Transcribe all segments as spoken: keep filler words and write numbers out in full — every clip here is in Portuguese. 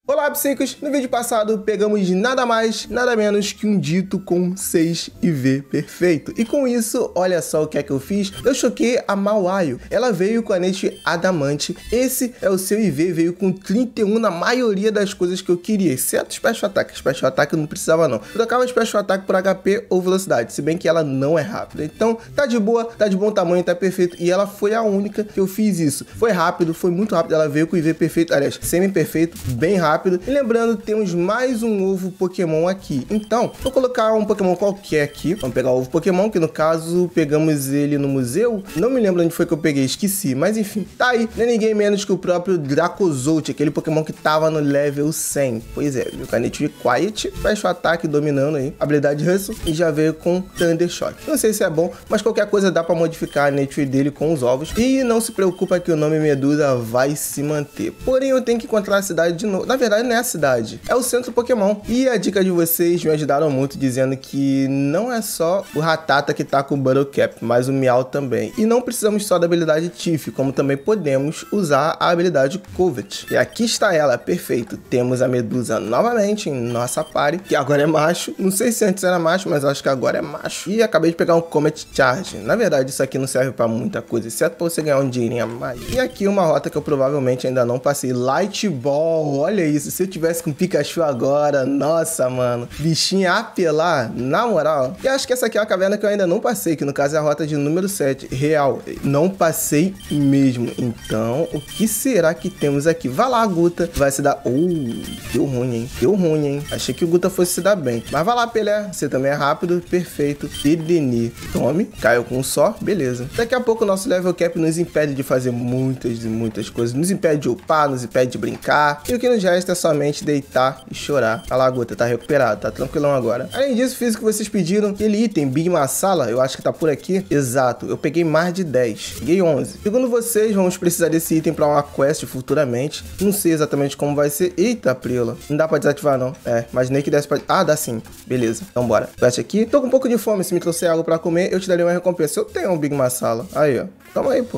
Olá, psicos! No vídeo passado pegamos nada mais, nada menos que um dito com seis I V perfeito. E com isso, olha só o que é que eu fiz. Eu choquei a Mawile. Ela veio com a Nete Adamante. Esse é o seu I V, veio com trinta e um na maioria das coisas que eu queria, exceto Special Attack. Special Attack eu não precisava não. Eu trocava Special Attack por H P ou velocidade, se bem que ela não é rápida. Então, tá de boa, tá de bom tamanho, tá perfeito. E ela foi a única que eu fiz isso. Foi rápido, foi muito rápido. Ela veio com o I V perfeito, aliás, semi-perfeito, bem rápido. Rápido. E lembrando, temos mais um ovo Pokémon aqui. Então, vou colocar um Pokémon qualquer aqui. Vamos pegar o ovo Pokémon, que no caso, pegamos ele no museu. Não me lembro onde foi que eu peguei, esqueci. Mas enfim, tá aí. Não é ninguém menos que o próprio Dracozolt, aquele Pokémon que tava no level cem. Pois é, viu? Canete Quiet, fecha o ataque dominando aí. Habilidade Hustle e já veio com Thunder Shock. Não sei se é bom, mas qualquer coisa dá pra modificar a nature dele com os ovos. E não se preocupa que o nome Medusa vai se manter. Porém, eu tenho que encontrar a cidade de novo. Na verdade, não é a cidade, é o centro Pokémon. E a dica de vocês me ajudaram muito, dizendo que não é só o Rattata que tá com o Battle Cap, mas o Meow também. E não precisamos só da habilidade Tiff, como também podemos usar a habilidade Covet. E aqui está ela, perfeito. Temos a Medusa novamente em nossa party, que agora é macho. Não sei se antes era macho, mas acho que agora é macho. E acabei de pegar um Comet Charge. Na verdade, isso aqui não serve pra muita coisa, exceto pra você ganhar um dinheirinho a mais. E aqui uma rota que eu provavelmente ainda não passei. Light Ball, olha isso. Se eu tivesse com Pikachu agora, nossa, mano, bichinho apelar, na moral. E acho que essa aqui é uma caverna que eu ainda não passei, que no caso é a rota de número sete, real, não passei mesmo. Então, o que será que temos aqui? Vai lá, Guta, vai se dar... Uh, deu ruim, hein? Deu ruim, hein? Achei que o Guta fosse se dar bem. Mas vai lá, Pelé, você também é rápido, perfeito. Dedeni, tome, caiu com um só, beleza. Daqui a pouco o nosso level cap nos impede de fazer muitas e muitas coisas, nos impede de upar, nos impede de brincar, e o que nos resta é somente deitar e chorar. A Laguta tá recuperado, tá tranquilão agora. Além disso, fiz o que vocês pediram, aquele item Big Massala, eu acho que tá por aqui. Exato, eu peguei mais de dez, peguei onze. Segundo vocês, vamos precisar desse item pra uma quest futuramente. Não sei exatamente como vai ser. Eita, Prila, não dá pra desativar não. É, imaginei que desse pra... Ah, dá sim, beleza. Então bora. Quest aqui. Tô com um pouco de fome, se me trouxer algo pra comer, eu te daria uma recompensa. Eu tenho um Big Massala. Aí, ó. Toma aí, pô.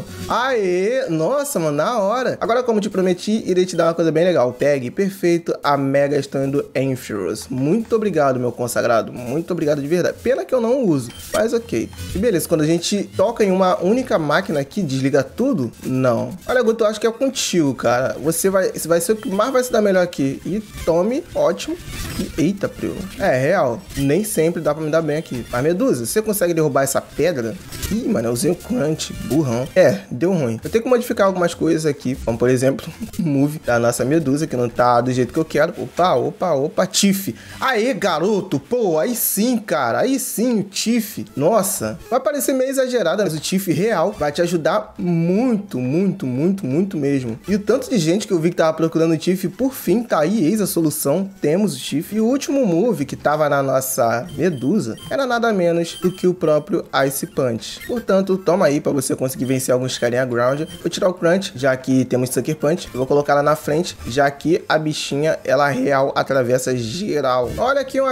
Aê! Nossa, mano, na hora. Agora, como te prometi, irei te dar uma coisa bem legal. Pegue, perfeito, a Mega Stone do Ampharos. Muito obrigado, meu consagrado. Muito obrigado de verdade. Pena que eu não uso, mas ok. E beleza, quando a gente toca em uma única máquina aqui, desliga tudo? Não. Olha, Guto, eu acho que é contigo, cara. Você vai, você vai ser o que mais vai se dar melhor aqui. E tome, ótimo. E, eita, primo. É, real. Nem sempre dá pra me dar bem aqui. Mas, Medusa, você consegue derrubar essa pedra? Ih, mano, eu usei o crunch. Burro. É, deu ruim. Eu tenho que modificar algumas coisas aqui, como por exemplo, o move da nossa Medusa, que não tá do jeito que eu quero. Opa, opa, opa, Tiff. Aê, garoto, pô, aí sim, cara, aí sim, o Tiff. Nossa, vai parecer meio exagerado, mas o Tiff real vai te ajudar muito, muito, muito, muito mesmo. E o tanto de gente que eu vi que tava procurando o Tiff, por fim, tá aí, eis a solução, temos o Tiff. E o último move que tava na nossa Medusa era nada menos do que o próprio Ice Punch. Portanto, toma aí pra você conseguir que vencer alguns carinha ground. Vou tirar o crunch, já que temos Sucker Punch. Eu vou colocar ela na frente, já que a bichinha, ela real atravessa geral. Olha que eu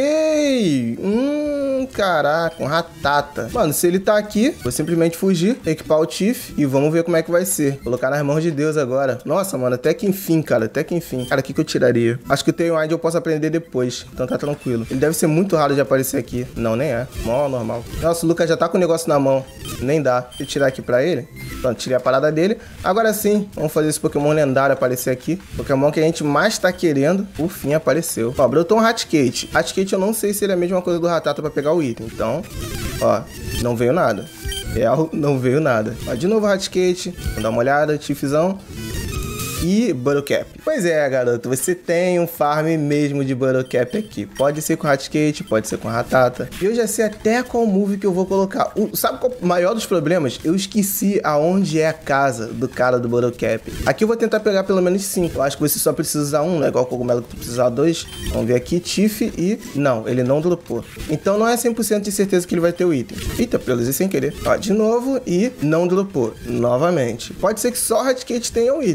achei! Hum, caraca, um Rattata. Mano, se ele tá aqui, vou simplesmente fugir, equipar o Tiff e vamos ver como é que vai ser. Colocar nas mãos de Deus agora. Nossa, mano, até que enfim, cara, até que enfim. Cara, o que que eu tiraria? Acho que o Tailwind eu posso aprender depois, então tá tranquilo. Ele deve ser muito raro de aparecer aqui. Não, nem é. Mó normal. Nossa, o Lucas já tá com o negócio na mão. Nem dá. Deixa eu tirar aqui pra ele. Pronto, tirei a parada dele. Agora sim, vamos fazer esse Pokémon lendário aparecer aqui. Pokémon que a gente mais tá querendo, por fim apareceu. Ó, brotou um Raticate. Raticate eu não sei se ele é a mesma coisa do Rattata pra pegar o item. Então, ó, não veio nada. Real, não veio nada. Ó, de novo Raticate. Vamos dar uma olhada, Tiffzão. E Battle Cap. Pois é, garoto, você tem um farm mesmo de Battle Cap aqui. Pode ser com Raticate, pode ser com Rattata. E eu já sei até qual move que eu vou colocar. O, sabe qual é o maior dos problemas? Eu esqueci aonde é a casa do cara do Battle Cap. Aqui eu vou tentar pegar pelo menos cinco. Eu acho que você só precisa usar um, não é igual o cogumelo que tu precisa usar dois. Vamos ver aqui, Tiff e... Não, ele não dropou. Então não é cem por cento de certeza que ele vai ter o item. Eita, pelos sem querer. Ó, de novo e não dropou. Novamente. Pode ser que só Raticate tenha o item. Mano,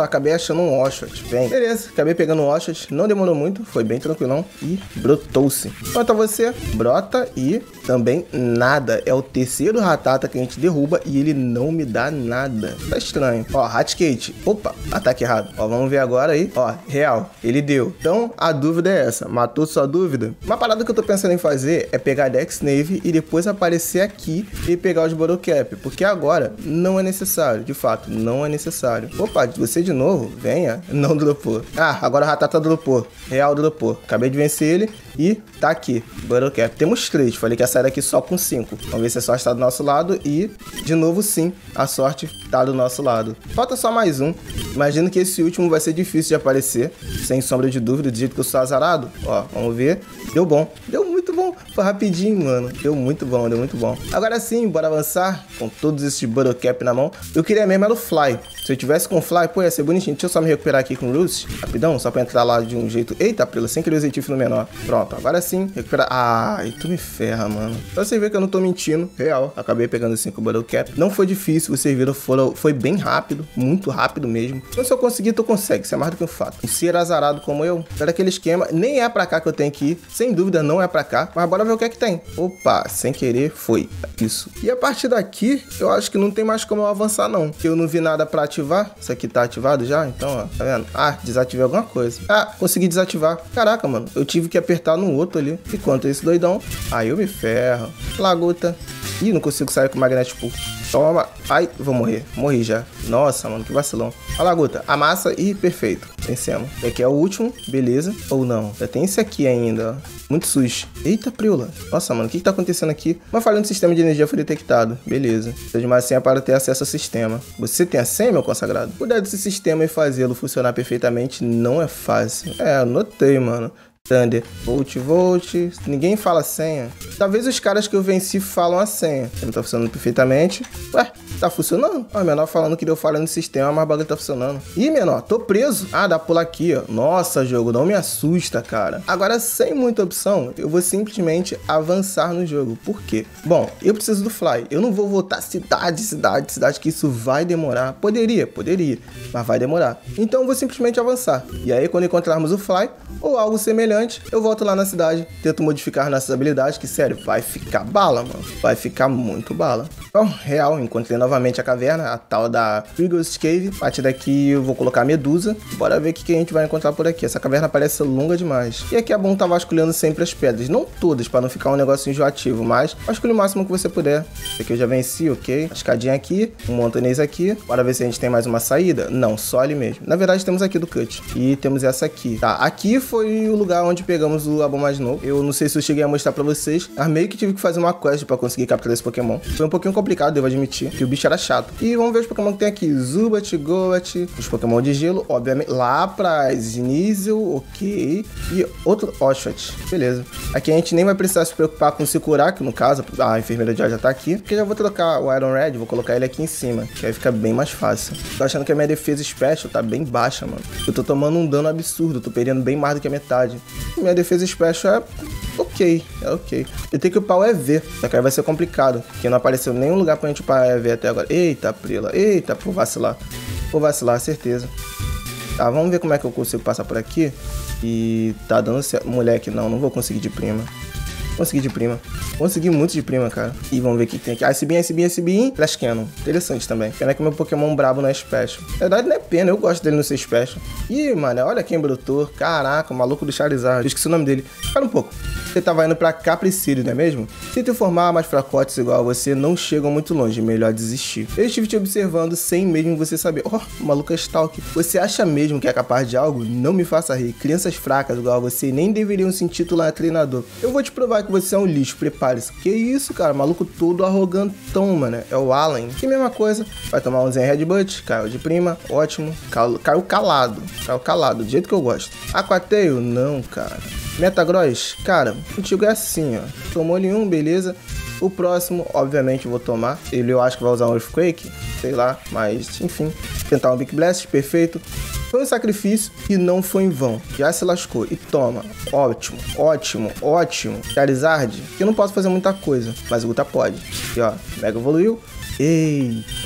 acabei achando um Oshawott. Vem. Beleza, acabei pegando um Oshawott. Não demorou muito, foi bem tranquilão. E brotou-se. Quanto a você, brota e também nada. É o terceiro Rattata que a gente derruba e ele não me dá nada. Tá estranho. Ó, Raticate. Opa, ataque errado. Ó, vamos ver agora aí. Ó, real. Ele deu. Então, a dúvida é essa. Matou sua dúvida? Uma parada que eu tô pensando em fazer é pegar a Dex Nave e depois aparecer aqui e pegar os Borocap. Porque agora não é necessário. De fato, não é necessário. Opa, você de novo? Venha. Não dropou. Ah, agora o Rattata dropou. Real dropou. Acabei de vencer ele e tá aqui. Borocap. Temos três. Falei que ia sair daqui só com cinco. Vamos ver se a sorte tá do nosso lado e, de novo, sim, a sorte tá do nosso lado. Falta só mais um. Imagino que esse último vai ser difícil de aparecer, sem sombra de dúvida, do jeito que eu sou azarado. Ó, vamos ver. Deu bom. Deu muito bom. Foi rapidinho, mano. Deu muito bom, deu muito bom. Agora sim, bora avançar com todos esses Borocap na mão. Eu queria mesmo era o Fly. Se eu tivesse com o Fly, pô, ia ser bonitinho. Deixa eu só me recuperar aqui com o Roost, rapidão, só pra entrar lá de um jeito... Eita, Prila, sem querer usar Tiff no menor. Pronto, agora sim, recuperar... Ai, tu me ferra, mano. Pra você ver que eu não tô mentindo, real. Acabei pegando cinco Borocap. Não foi difícil, vocês viram, foram... foi bem rápido, muito rápido mesmo. Então se eu conseguir, tu consegue, isso é mais do que um fato. Um ser azarado como eu, era aquele esquema, nem é pra cá que eu tenho que ir, sem dúvida não é pra cá, mas bora ver o que é que tem. Opa, sem querer, foi. Isso. E a partir daqui, eu acho que não tem mais como eu avançar não, porque eu não vi nada pra ativar. Isso aqui tá ativado já, então, ó, tá vendo? Ah, desativei alguma coisa. Ah, consegui desativar. Caraca, mano, eu tive que apertar no outro ali. Enquanto esse doidão, aí eu me ferro. Laguta. Ih, não consigo sair com o Magnetic Pool. Toma. Ai, vou morrer. Morri já. Nossa, mano, que vacilão. Olha lá, Guta. Amassa e perfeito. Vencemos. Esse aqui é o último. Beleza. Ou não. Já tem esse aqui ainda, ó. Muito sujo. Eita, Priola. Nossa, mano, o que que tá acontecendo aqui? Uma falha no sistema de energia foi detectado. Beleza. Precisa de uma senha para ter acesso ao sistema. Você tem a senha, meu consagrado? Cuidar desse sistema e fazê-lo funcionar perfeitamente não é fácil. É, anotei, mano. Thunder, Volt, Volt, ninguém fala a senha. Talvez os caras que eu venci falam a senha. Não tá funcionando perfeitamente. Ué, tá funcionando? Ó, o menor falando que deu falha no sistema, mas o bagulho tá funcionando. Ih, menor, tô preso. Ah, dá pular aqui, ó. Nossa, jogo, não me assusta, cara. Agora, sem muita opção, eu vou simplesmente avançar no jogo. Por quê? Bom, eu preciso do Fly. Eu não vou voltar cidade, cidade, cidade, que isso vai demorar. Poderia, poderia, mas vai demorar. Então eu vou simplesmente avançar. E aí, quando encontrarmos o Fly, ou algo semelhante, eu volto lá na cidade, tento modificar nossas habilidades, que sério, vai ficar bala, mano. Vai ficar muito bala. Então, real, encontrei novamente a caverna, a tal da Frigos Cave. A partir daqui eu vou colocar a Medusa. Bora ver o que, que a gente vai encontrar por aqui. Essa caverna parece longa demais. E aqui é bom estar vasculhando sempre as pedras. Não todas, para não ficar um negócio enjoativo, mas vasculhe o máximo que você puder. Esse aqui eu já venci, ok? A escadinha aqui, um montanês aqui. Bora ver se a gente tem mais uma saída. Não, só ali mesmo. Na verdade, temos aqui do Cut. E temos essa aqui. Tá, aqui foi o lugar onde pegamos o Abomasnow. Eu não sei se eu cheguei a mostrar pra vocês, mas meio que tive que fazer uma quest pra conseguir capturar esse Pokémon. Foi um pouquinho complicado, devo admitir, que o bicho era chato. E vamos ver os Pokémon que tem aqui. Zubat, Goat, os Pokémon de gelo, obviamente. Lapras, Sneasel, ok. E outro Oshawott. Beleza. Aqui a gente nem vai precisar se preocupar com se curar, que no caso, a enfermeira de ar já tá aqui. Porque eu já vou trocar o Iron Red, vou colocar ele aqui em cima, que aí fica bem mais fácil. Tô achando que a minha defesa special tá bem baixa, mano. Eu tô tomando um dano absurdo, tô perdendo bem mais do que a metade. E minha defesa special é ok, é ok. Eu tenho que upar o E V, só que aí vai ser complicado, porque não apareceu nenhum lugar pra gente upar E V até agora. Eita, Prila, eita, vou vacilar. Vou vacilar, certeza. Tá, vamos ver como é que eu consigo passar por aqui. E tá dando certo. Moleque, não, não vou conseguir de prima. Consegui de prima. Consegui muito de prima, cara. E vamos ver o que tem aqui. Ice Beam, Ice Beam, Ice Beam. Flash Cannon. Interessante também. Pena que meu Pokémon brabo não é Special. Na verdade, não é pena. Eu gosto dele não ser Special. Ih, mano, olha quem brotou. Caraca, o maluco do Charizard. Eu esqueci o nome dele. Espera um pouco. Você tava indo pra Capricídio, não é mesmo? Se te formar, mais fracotes igual a você não chegam muito longe. Melhor desistir. Eu estive te observando sem mesmo você saber. Oh, o maluco é Stalk. Você acha mesmo que é capaz de algo? Não me faça rir. Crianças fracas igual a você nem deveriam se intitular treinador. Eu vou te provar que você é um lixo, prepare-se. Que isso, cara, maluco todo arrogantão, mano. É o Allen. Que mesma coisa. Vai tomar um Zen Headbutt, caiu de prima, ótimo. Caiu, caiu calado, caiu calado, do jeito que eu gosto. Aquateio? Não, cara. Metagross? Cara, contigo é assim, ó. Tomou ele um, beleza. O próximo, obviamente, eu vou tomar. Ele eu acho que vai usar um Earthquake, sei lá, mas enfim. Tentar um Big Blast, perfeito. Foi um sacrifício e não foi em vão. Já se lascou. E toma. Ótimo, ótimo, ótimo. Charizard, que eu não posso fazer muita coisa, mas o Guta pode. E ó, Mega evoluiu. Eita.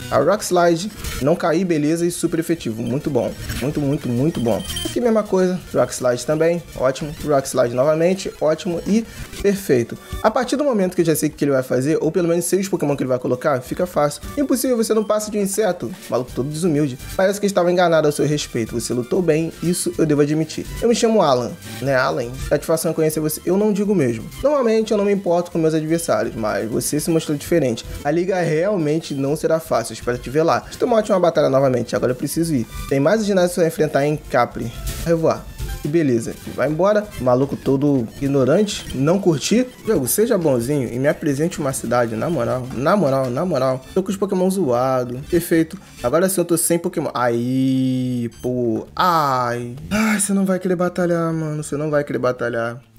A Rock Slide, não cair, beleza, e super efetivo. Muito bom. Muito, muito, muito bom. Aqui mesma coisa. Rock Slide também, ótimo. Rock Slide novamente, ótimo e perfeito. A partir do momento que eu já sei o que ele vai fazer, ou pelo menos sei os Pokémon que ele vai colocar, fica fácil. Impossível você não passa de um inseto. Maluco todo desumilde. Parece que estava enganado ao seu respeito. Você lutou bem, isso eu devo admitir. Eu me chamo Alan, né, Alan? Satisfação em conhecer você. Eu não digo mesmo. Normalmente eu não me importo com meus adversários, mas você se mostrou diferente. A liga realmente não será fácil. Espero te ver lá. Estou uma ótima batalha novamente. Agora eu preciso ir. Tem mais ginásio pra enfrentar em Capri. Revoar. Que beleza, vai embora, maluco todo ignorante, não curti. Jogo, seja bonzinho e me apresente uma cidade, na moral, na moral, na moral. Tô com os Pokémon zoados, perfeito. Agora sim eu tô sem Pokémon. Aí, pô, ai. Ai, você não vai querer batalhar, mano, você não vai querer batalhar.